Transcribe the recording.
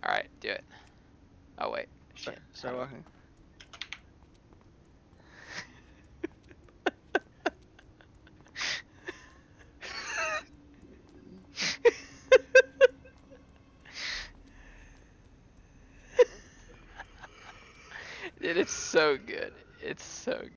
Alright, do it. Oh wait. Shit. Start walking. Dude, it's so good. It's so